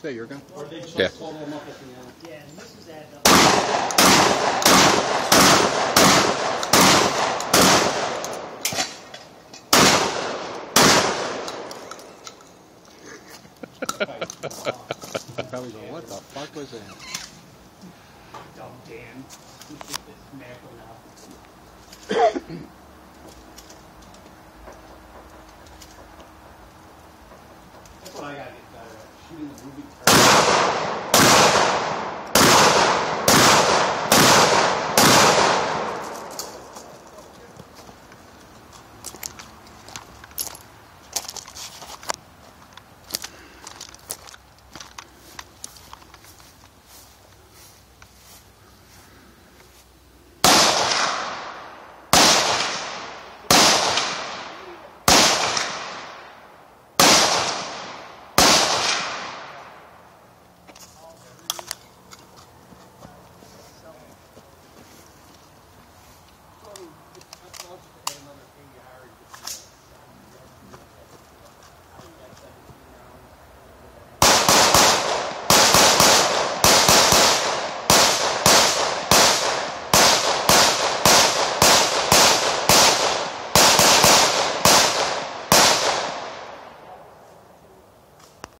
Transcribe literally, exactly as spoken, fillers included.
There, you're good. Or they just Yeah. total them up at the end. Yeah, and this is added up. Probably going, what the fuck was that? Dumb Dan. He's just this macro now. That's what I gotta get better at. Shooting the movie target.